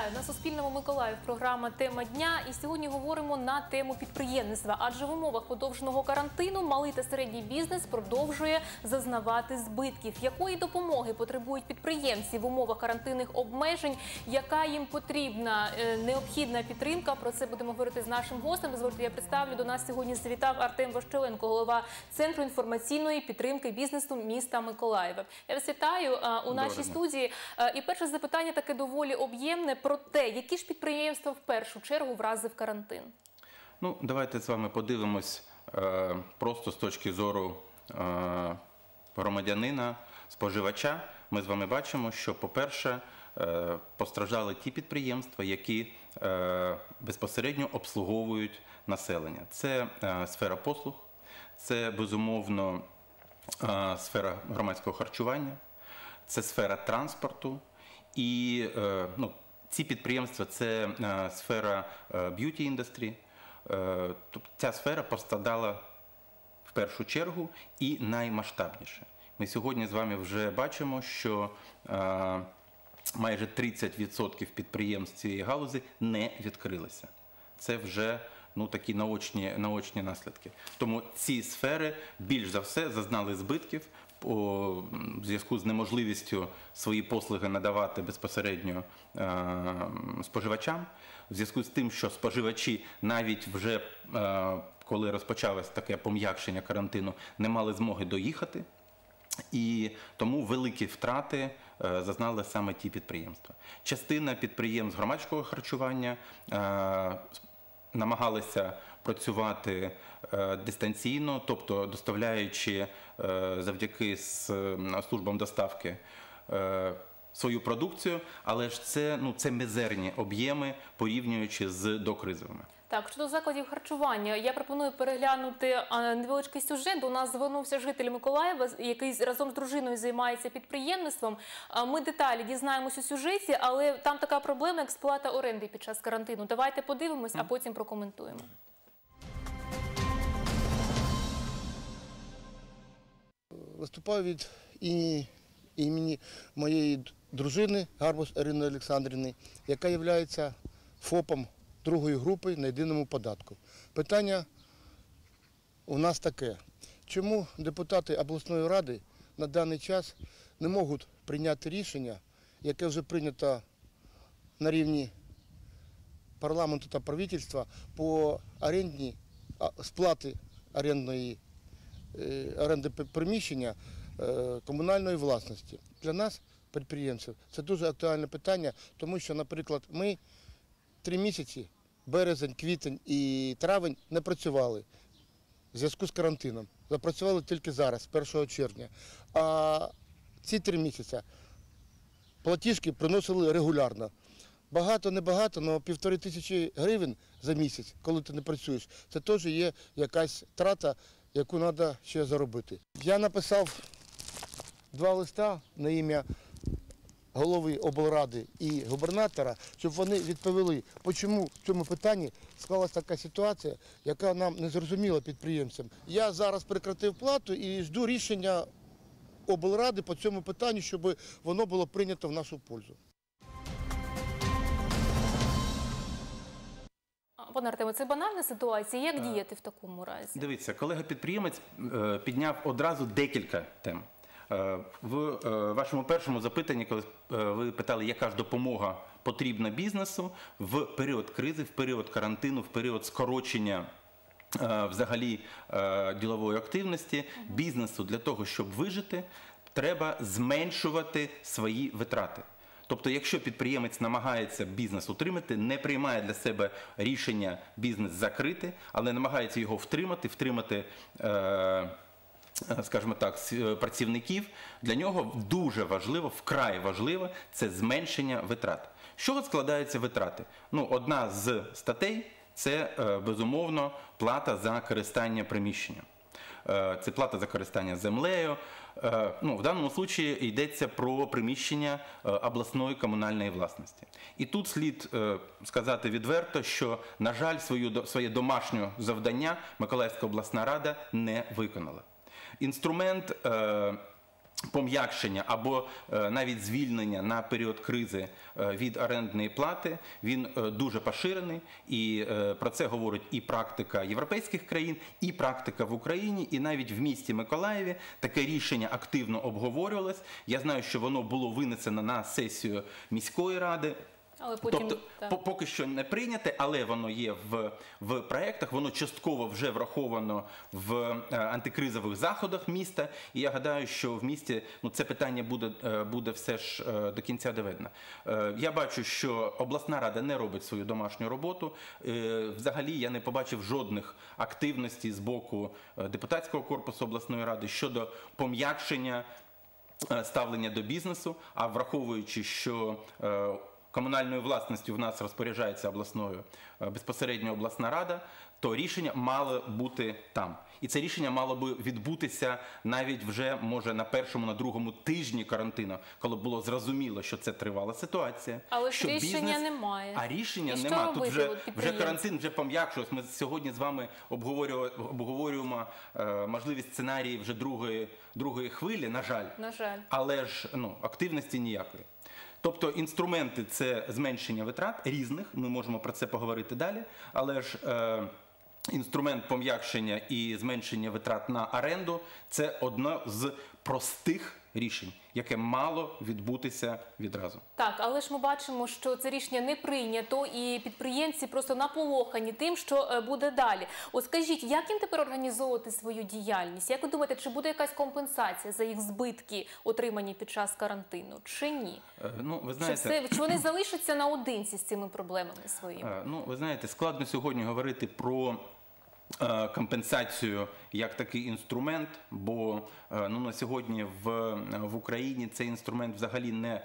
Вітаю! На Суспільному Миколаїв програма «Тема дня». І сьогодні говоримо на тему підприємництва. Адже в умовах подовженого карантину малий та середній бізнес продовжує зазнавати збитків. Якої допомоги потребують підприємці в умовах карантинних обмежень? Яка їм потрібна необхідна підтримка? Про це будемо говорити з нашим гостем. Дозвольте, я представлю. До нас сьогодні завітав Артем Ващеленко, голова Центру інформаційної підтримки бізнесу міста Миколаєва. Я вас вітаю у нашій студії. І перше запитання таке доволі об'ємне про те, які ж підприємства в першу чергу вразив карантин. Ну, давайте з вами подивимось просто з точки зору громадянина, споживача. Ми з вами бачимо, що, по-перше, постраждали ті підприємства, які безпосередньо обслуговують населення. Це сфера послуг, це, безумовно, сфера громадського харчування, це сфера транспорту. І ці підприємства – це сфера б'юті-індустрії. Ця сфера постраждала в першу чергу і наймасштабніше. Ми сьогодні з вами вже бачимо, що майже 30% підприємств цієї галузі не відкрилися. Це вже такі наочні наслідки. Тому ці сфери більш за все зазнали збитків у зв'язку з неможливістю свої послуги надавати безпосередньо споживачам, в зв'язку з тим, що споживачі навіть вже, коли розпочалось таке пом'якшення карантину, не мали змоги доїхати. І тому великі втрати зазнали саме ті підприємства. Частина підприємств громадського харчування намагалися працювати дистанційно, тобто доставляючи завдяки службам доставки свою продукцію, але ж це мізерні об'єми, порівнюючи з докризовими. Так, щодо закладів харчування, я пропоную переглянути невеличкий сюжет. До нас звернувся житель Миколаєва, який разом з дружиною займається підприємництвом. Ми деталі дізнаємось у сюжеті, але там така проблема, як сплата оренди під час карантину. Давайте подивимось, а потім прокоментуємо. Виступаю від імені моєї дружини Гарбус Ірини Олександрівни, яка є ФОПом другої групи на єдиному податку. Питання у нас таке. Чому депутати обласної ради на даний час не можуть прийняти рішення, яке вже прийнято на рівні парламенту та правительства по сплаті оренди приміщення комунальної власності. Для нас, підприємців, це дуже актуальне питання, тому що, наприклад, ми 3 місяці, березень, квітень і травень, не працювали в зв'язку з карантином. Запрацювали тільки зараз, 1 червня. А ці 3 місяці платіжки приносили регулярно. Багато, небагато, але 1500 гривень за місяць, коли ти не працюєш, це теж є якась трата, яку треба ще заробити. Я написав 2 листа на ім'я голови облради і губернатора, щоб вони відповіли, чому в цьому питанні склалася така ситуація, яка нам не зрозуміла підприємцям. Я зараз прекратив плату і жду рішення облради по цьому питанню, щоб воно було прийнято в нашу пользу. Пане Артеме, це банальна ситуація. Як діяти в такому разі? Дивіться, колега-підприємець підняв одразу декілька тем. В вашому першому запитанні, коли ви питали, яка ж допомога потрібна бізнесу в період кризи, в період карантину, в період скорочення взагалі ділової активності, бізнесу для того, щоб вижити, треба зменшувати свої витрати. Тобто, якщо підприємець намагається бізнес утримати, не приймає для себе рішення бізнес закрити, але намагається його втримати, скажімо так, працівників, для нього дуже важливо, вкрай важливо, це зменшення витрат. З чого складаються витрати? Одна з статей – це, безумовно, плата за користання приміщенням. Це плата за користання землею. В даному випадку йдеться про приміщення обласної комунальної власності. І тут слід сказати відверто, що, на жаль, своє домашнє завдання Миколаївська обласна рада не виконала. Інструмент пом'якшення або навіть звільнення на період кризи від орендної плати, він дуже поширений, і про це говорить і практика європейських країн, і практика в Україні, і навіть в місті Миколаєві таке рішення активно обговорювалось. Я знаю, що воно було винесено на сесію міської ради. Але потім, тобто, поки що не прийняте, але воно є в проєктах, воно частково вже враховано в антикризових заходах міста, і я гадаю, що в місті це питання буде все ж до кінця доведено. Я бачу, що обласна рада не робить свою домашню роботу. Взагалі я не побачив жодних активностей з боку депутатського корпусу обласної ради щодо пом'якшення ставлення до бізнесу, а враховуючи, що комунальною власністю в нас розпоряджається безпосередньо обласна рада, то рішення мало бути там. І це рішення мало би відбутися навіть вже, може, на першому, на другому тижні карантину, коли було зрозуміло, що це тривала ситуація. Але що рішення немає. А рішення і немає. Тут вже карантин карантин вже пом'якшується. Ми сьогодні з вами обговорюємо можливість сценарії вже другої хвилі, на жаль. На жаль. Але ж активності ніякої. Тобто інструменти – це зменшення витрат різних, ми можемо про це поговорити далі, але ж інструмент пом'якшення і зменшення витрат на оренду – це одне з простих рішень, яке мало відбутися відразу. Так, але ж ми бачимо, що це рішення не прийнято, і підприємці просто наполохані тим, що буде далі. От скажіть, як їм тепер організовувати свою діяльність? Як ви думаєте, чи буде якась компенсація за їх збитки, отримані під час карантину, чи ні? Ви знаєте, чи вони залишаться наодинці з цими проблемами своїми? Ви знаєте, складно сьогодні говорити про компенсацію як такий інструмент, бо на сьогодні в Україні цей інструмент взагалі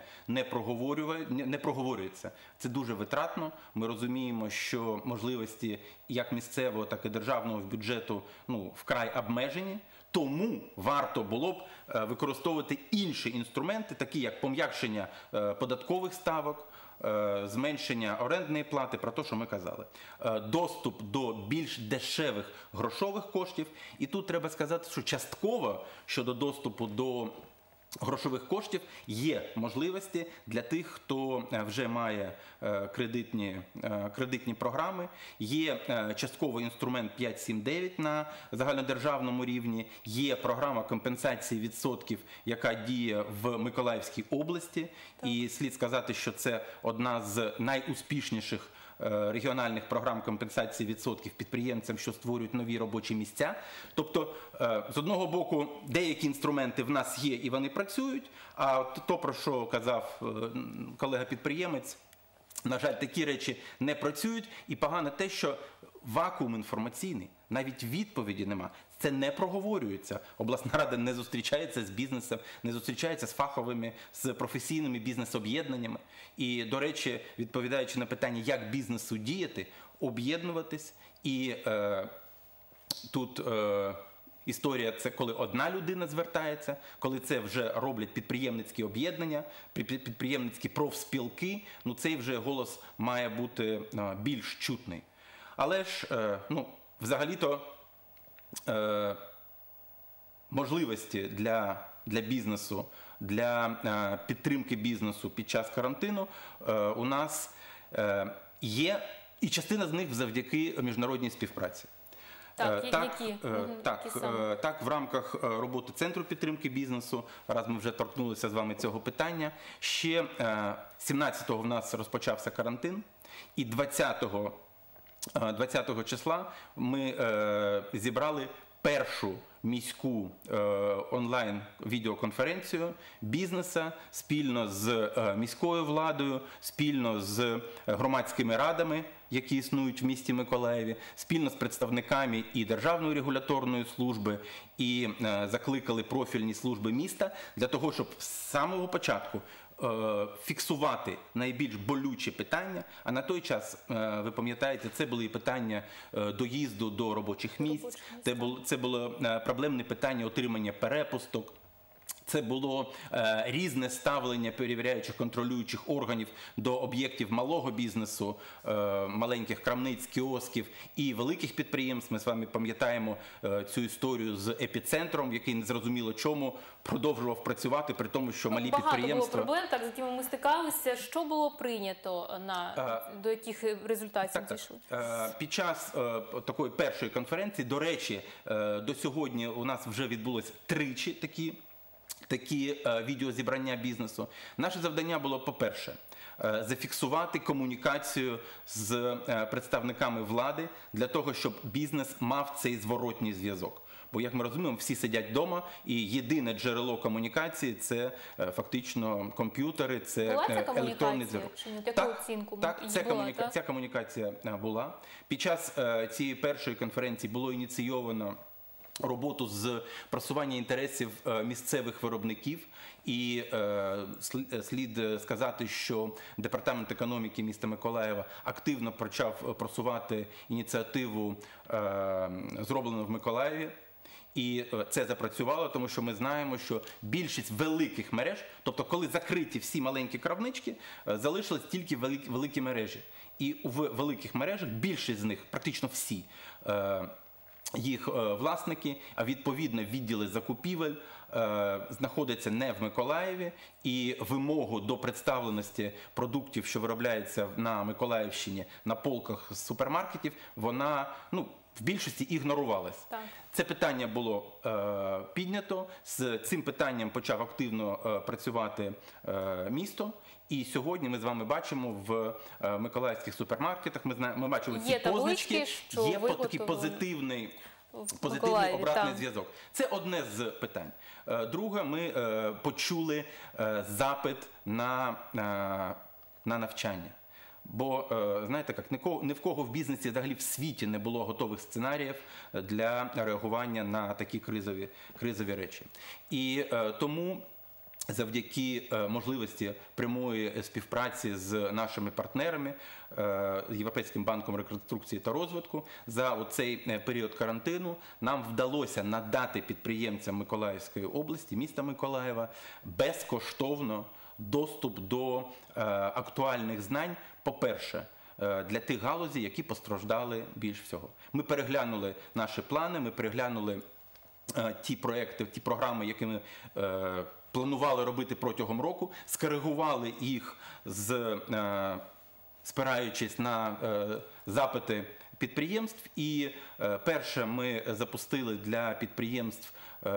не проговорюється. Це дуже витратно. Ми розуміємо, що можливості як місцевого, так і державного бюджету вкрай обмежені. Тому варто було б використовувати інші інструменти, такі як пом'якшення податкових ставок, зменшення орендної плати, про те, що ми казали. Доступ до більш дешевих грошових коштів. І тут треба сказати, що частково щодо доступу до грошових коштів є можливості для тих, хто вже має кредитні програми. Є частковий інструмент 5.7.9 на загальнодержавному рівні. Є програма компенсації відсотків, яка діє в Миколаївській області. І слід сказати, що це одна з найуспішніших регіональних програм компенсації відсотків підприємцям, що створюють нові робочі місця. Тобто, з одного боку, деякі інструменти в нас є і вони працюють, а то, про що казав колега-підприємець, на жаль, такі речі не працюють. І погано те, що вакуум інформаційний, навіть відповіді нема. Це не проговорюється. Обласна рада не зустрічається з бізнесом, не зустрічається з фаховими, з професійними бізнес-об'єднаннями. І, до речі, відповідаючи на питання, як бізнесу діяти, об'єднуватись. І тут історія – це коли одна людина звертається, коли це вже роблять підприємницькі об'єднання, підприємницькі профспілки, цей вже голос має бути більш чутний. Але ж, взагалі-то, можливості для бізнесу, для підтримки бізнесу під час карантину у нас є, і частина з них завдяки міжнародній співпраці. Так, в рамках роботи Центру підтримки бізнесу, раз ми вже торкнулися з вами цього питання, ще 17-го в нас розпочався карантин, і 20 числа ми зібрали першу міську онлайн-відеоконференцію бізнесу спільно з міською владою, спільно з громадськими радами, які існують в місті Миколаєві, спільно з представниками і Державної регуляторної служби, і закликали профільні служби міста для того, щоб з самого початку фіксувати найбільш болючі питання, а на той час, ви пам'ятаєте, це були і питання доїзду до робочих місць, це було проблемне питання отримання перепусток, Це було різне ставлення перевіряючих, контролюючих органів до об'єктів малого бізнесу, маленьких крамниць, кіосків і великих підприємств. Ми з вами пам'ятаємо цю історію з епіцентром, який незрозуміло чому продовжував працювати, при тому, що малі Багато підприємства... було проблем, так, з якими ми стикалися. Що було прийнято, до яких результатів дійшли? Під час такої першої конференції, до речі, до сьогодні у нас вже відбулось тричі такі відеозібрання бізнесу. Наше завдання було, по-перше, зафіксувати комунікацію з представниками влади для того, щоб бізнес мав цей зворотній зв'язок. Бо, як ми розуміємо, всі сидять вдома, і єдине джерело комунікації – це фактично комп'ютери, це електронний зв'язок. Ця комунікація була. Під час цієї першої конференції було ініційовано роботу з просування інтересів місцевих виробників. І слід сказати, що Департамент економіки міста Миколаєва активно почав просувати ініціативу «Зроблено в Миколаєві». І це запрацювало, тому що ми знаємо, що більшість великих мереж, тобто коли закриті всі маленькі крамнички, залишились тільки великі мережі. І в великих мережах більшість з них, практично всі, їх власники, а відповідно відділи закупівель знаходяться не в Миколаєві, і вимогу до представленості продуктів, що виробляються на Миколаївщині на полках супермаркетів, вона в більшості ігнорувалась. Так. Це питання було піднято, з цим питанням почав активно працювати місто. І сьогодні ми з вами бачимо в миколаївських супермаркетах, ми бачили ці позначки, є такий позитивний обратний зв'язок. Це одне з питань. Друге, ми почули запит на навчання. Бо, знаєте, ні в кого в бізнесі взагалі в світі не було готових сценаріїв для реагування на такі кризові речі. І тому завдяки можливості прямої співпраці з нашими партнерами, Європейським банком реконструкції та розвитку, за цей період карантину нам вдалося надати підприємцям Миколаївської області, міста Миколаєва, безкоштовно доступ до актуальних знань, по-перше, для тих галузей, які постраждали більш всього. Ми переглянули наші плани, ми переглянули ті проекти, ті програми, які ми планували робити протягом року, скоригували їх, спираючись на запити підприємств. І перше, ми запустили для підприємств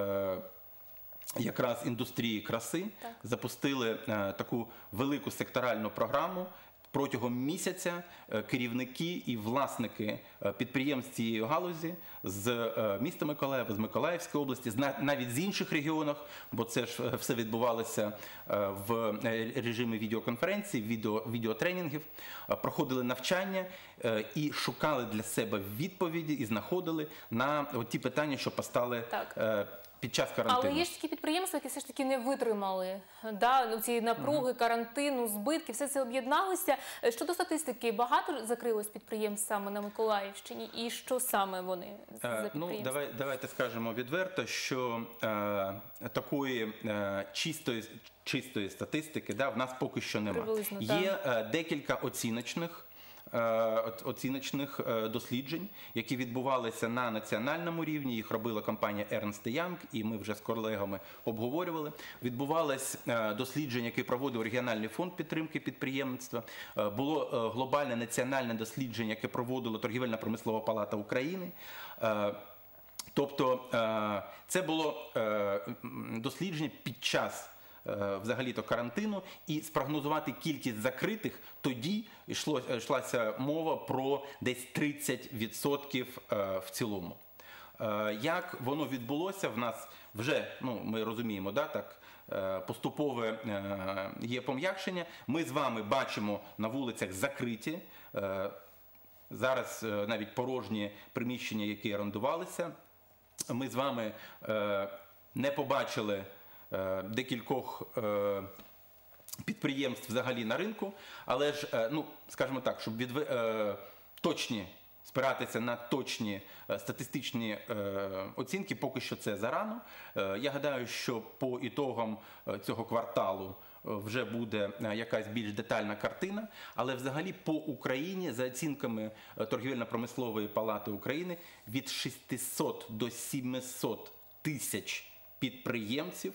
якраз індустрії краси, запустили таку велику секторальну програму. Протягом місяця керівники і власники підприємств цієї галузі з міста Миколаєва, з Миколаївської області, навіть з інших регіонів, бо це ж все відбувалося в режимі відеоконференцій, відеотренінгів, проходили навчання і шукали для себе відповіді і знаходили на ті питання, що постали під час карантину. Але є ж такі підприємства, які все ж таки не витримали цієї напруги, карантину, збитків, все це об'єдналося. Щодо статистики, багато закрилось підприємств саме на Миколаївщині? І що саме вони за підприємства? Давайте скажемо відверто, що такої чистої статистики в нас поки що немає. Є декілька оціночних досліджень, які відбувалися на національному рівні. Їх робила компанія Ernst & Young, і ми вже з колегами обговорювали. Відбувалось дослідження, яке проводив регіональний фонд підтримки підприємництва. Було глобальне національне дослідження, яке проводила Торгівельно-промислова палата України. Тобто це було дослідження під час взагалі-то карантину, і спрогнозувати кількість закритих, тоді йшлася мова про десь 30% в цілому. Як воно відбулося, в нас вже, ми розуміємо, так, поступове є пом'якшення. Ми з вами бачимо на вулицях закриті, зараз навіть порожні приміщення, які орендувалися. Ми з вами не побачили декількох підприємств взагалі на ринку, але ж, скажімо так, щоб точні спиратися на точні статистичні оцінки, поки що це зарано. Я гадаю, що по ітогам цього кварталу вже буде якась більш детальна картина, але взагалі по Україні, за оцінками Торгівельно-промислової палати України, від 600 до 700 тисяч підприємців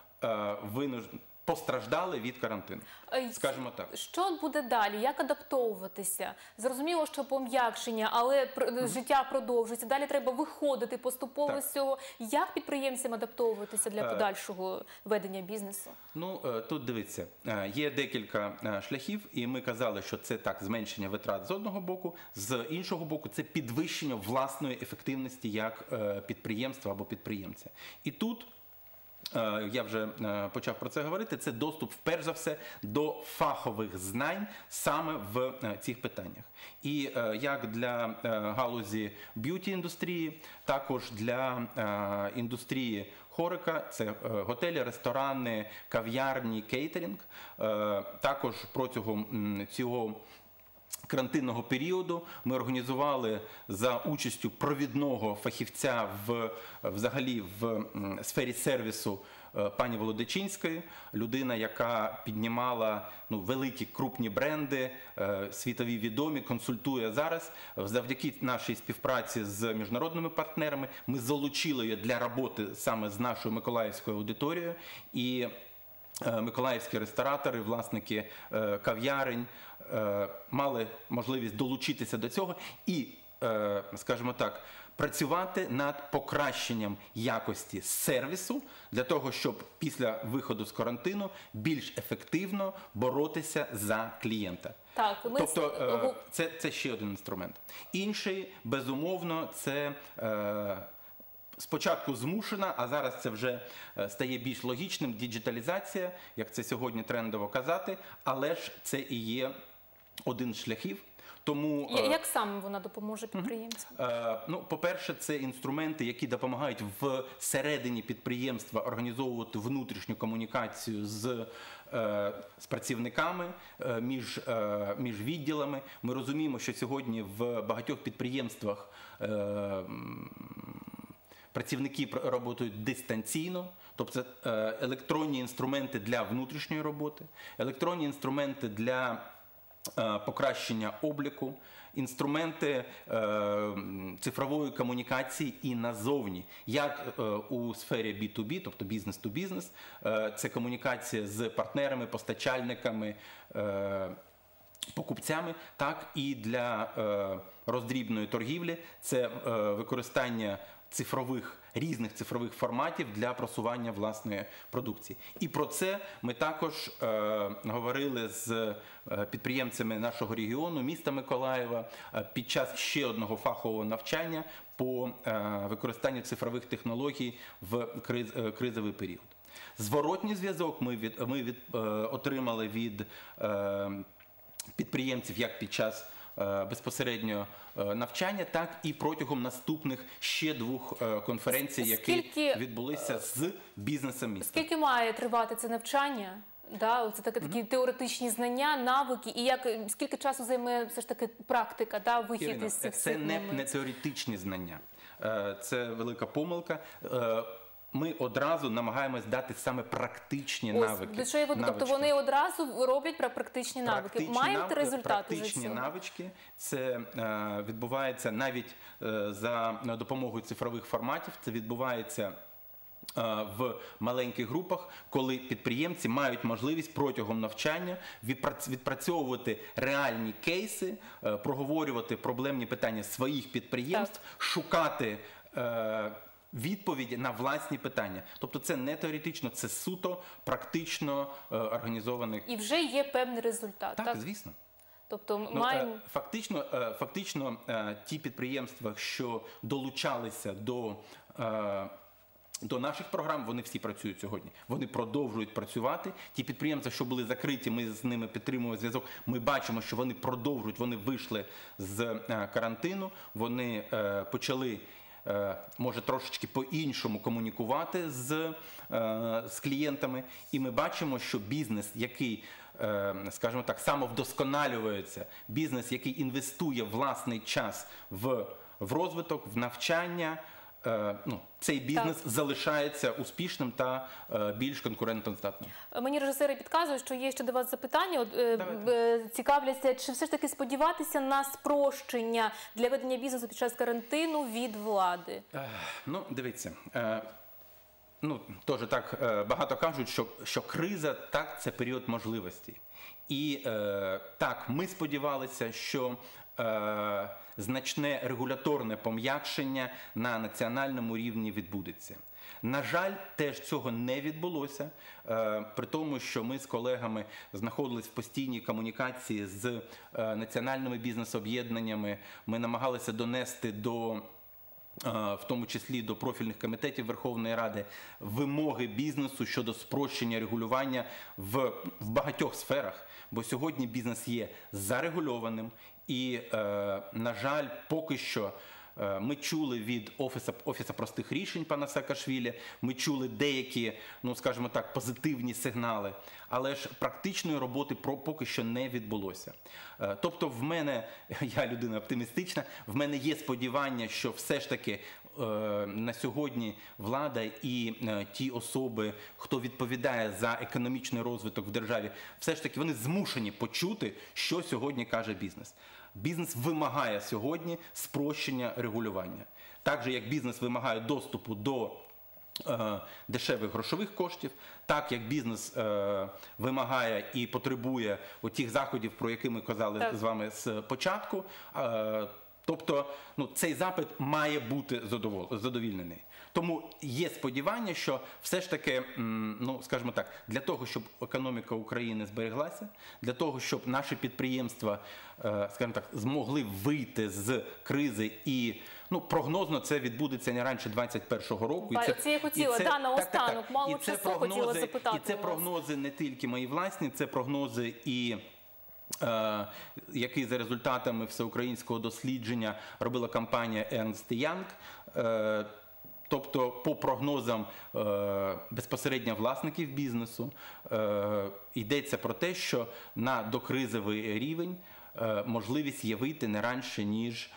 постраждали від карантину, скажімо так. Що буде далі? Як адаптовуватися? Зрозуміло, що пом'якшення, але життя продовжується. Далі треба виходити поступово з цього. Як підприємцям адаптовуватися для подальшого ведення бізнесу? Ну, тут дивіться, є декілька шляхів, і ми казали, що це так, зменшення витрат з одного боку, з іншого боку, це підвищення власної ефективності як підприємства або підприємця. І тут я вже почав про це говорити, це доступ, перш за все, до фахових знань саме в цих питаннях. І як для галузі б'юті-індустрії, також для індустрії хорика, це готелі, ресторани, кав'ярні, кейтерінг. Також протягом цього карантинного періоду ми організували за участю провідного фахівця взагалі в сфері сервісу пані Володичинської, людина, яка піднімала великі крупні бренди, світові відомі, консультує зараз. Завдяки нашій співпраці з міжнародними партнерами ми залучили її для роботи саме з нашою миколаївською аудиторією. І миколаївські ресторатори, власники кав'ярень мали можливість долучитися до цього і, скажімо так, працювати над покращенням якості сервісу для того, щоб після виходу з карантину більш ефективно боротися за клієнта. Так, тобто це ще один інструмент. Інший, безумовно, це спочатку змушена, а зараз це вже стає більш логічним, діджиталізація, як це сьогодні трендово казати, але ж це і є один з шляхів. Тому, як саме вона допоможе підприємцям? По-перше, це інструменти, які допомагають всередині підприємства організовувати внутрішню комунікацію з працівниками, між відділами. Ми розуміємо, що сьогодні в багатьох підприємствах працівники працюють дистанційно, тобто електронні інструменти для внутрішньої роботи, електронні інструменти для покращення обліку, інструменти цифрової комунікації і назовні, як у сфері B2B, тобто бізнес-to-бізнес, це комунікація з партнерами, постачальниками, покупцями, так і для роздрібної торгівлі, це використання різних цифрових форматів для просування власної продукції. І про це ми також говорили з підприємцями нашого регіону, міста Миколаєва, під час ще одного фахового навчання по використанню цифрових технологій в кризовий період. Зворотній зв'язок ми отримали від підприємців як під час безпосередньо навчання, так і протягом наступних ще двох конференцій, які відбулися з бізнесом міста. Скільки має тривати це навчання? Це такі теоретичні знання, навики, і скільки часу займе все ж таки практика, вихід із цих Це не теоретичні знання, це велика помилка. Ми одразу намагаємось дати саме практичні навики. Тобто вони одразу роблять практичні навики. Мають результати вже Практичні навички. Це відбувається навіть за допомогою цифрових форматів. Це відбувається в маленьких групах, коли підприємці мають можливість протягом навчання відпрацьовувати реальні кейси, проговорювати проблемні питання своїх підприємств, шукати відповіді на власні питання. Тобто це не теоретично, це суто практично організований. І вже є певний результат. Так, звісно. Тобто маємо... Фактично ті підприємства, що долучалися до наших програм, вони всі працюють сьогодні. Вони продовжують працювати. Ті підприємства, що були закриті, ми з ними підтримуємо зв'язок. Ми бачимо, що вони продовжують, вони вийшли з карантину, вони почали може трошечки по-іншому комунікувати з клієнтами. І ми бачимо, що бізнес, який скажімо так, самовдосконалюється, бізнес, який інвестує власний час в розвиток, в навчання, цей бізнес залишається успішним та більш конкурентоздатним. Мені режисери підказують, що є ще до вас запитання. Цікавляться, чи все ж таки сподіватися на спрощення для ведення бізнесу під час карантину від влади? Дивіться, теж так багато кажуть, що криза, так, це період можливостей. І так, ми сподівалися, що значне регуляторне пом'якшення на національному рівні відбудеться. На жаль, теж цього не відбулося, при тому, що ми з колегами знаходились в постійній комунікації з національними бізнес-об'єднаннями, ми намагалися донести в тому числі до профільних комітетів Верховної Ради, вимоги бізнесу щодо спрощення регулювання в багатьох сферах, бо сьогодні бізнес є зарегульованим і, на жаль, поки що ми чули від Офісу простих рішень пана Саакашвілі, ми чули деякі, скажімо так, позитивні сигнали, але ж практичної роботи поки що не відбулося. Тобто в мене, я людина оптимістична, в мене є сподівання, що все ж таки на сьогодні влада і ті особи, хто відповідає за економічний розвиток в державі, все ж таки вони змушені почути, що сьогодні каже бізнес. Бізнес вимагає сьогодні спрощення регулювання. Так же, як бізнес вимагає доступу до дешевих грошових коштів, так як бізнес вимагає і потребує тих заходів, про які ми казали з вами з початку. Тобто цей запит має бути задовільнений. Тому є сподівання, що все ж таки, скажімо так, для того, щоб економіка України збереглася, для того, щоб наші підприємства, скажімо так, змогли вийти з кризи і, прогнозно це відбудеться не раніше 2021 року. Це я хотіла, наостанок, мало часу хотіла запитати. І це прогнози не тільки мої власні, це прогнози і який за результатами всеукраїнського дослідження робила компанія Ernst & Young. Тобто, по прогнозам безпосередньо власників бізнесу, йдеться про те, що на докризовий рівень можливість є вийти не раніше, ніж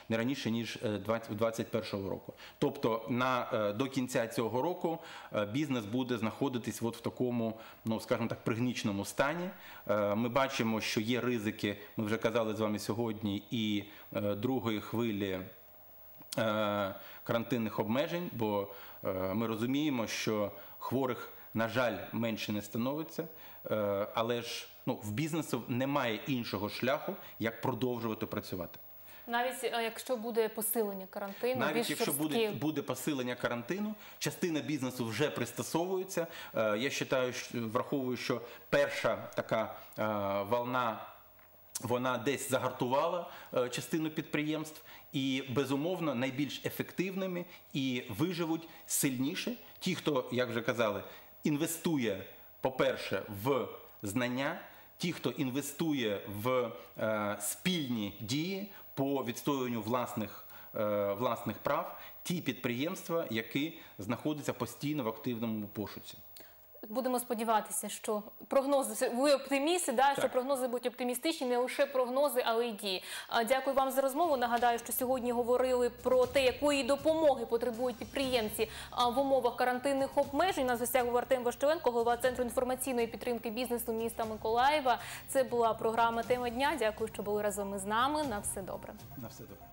2021 року. Тобто, до кінця цього року бізнес буде знаходитись в такому, скажімо так, пригніченому стані. Ми бачимо, що є ризики, ми вже казали з вами сьогодні, і другої хвилі карантинних обмежень, бо ми розуміємо, що хворих, на жаль, менше не становиться, але ж в бізнесу немає іншого шляху, як продовжувати працювати. Навіть якщо буде посилення карантину, навіть якщо буде посилення карантину, частина бізнесу вже пристосовується. Я вважаю, враховую, що перша така волна, вона десь загартувала частину підприємств, і, безумовно, найбільш ефективними і виживуть сильніше ті, хто, як вже казали, інвестує, по-перше, в знання, ті, хто інвестує в спільні дії по відстоюванню власних прав, ті підприємства, які знаходяться постійно в активному пошуці. Будемо сподіватися, що прогнози, ви оптимісти, що прогнози будуть оптимістичні, не лише прогнози, але й дії. Дякую вам за розмову. Нагадаю, що сьогодні говорили про те, якої допомоги потребують підприємці в умовах карантинних обмежень. На гостях був Артем Ващеленко, голова Центру інформаційної підтримки бізнесу міста Миколаєва. Це була програма «Тема дня». Дякую, що були разом із нами. На все добре. На все добре.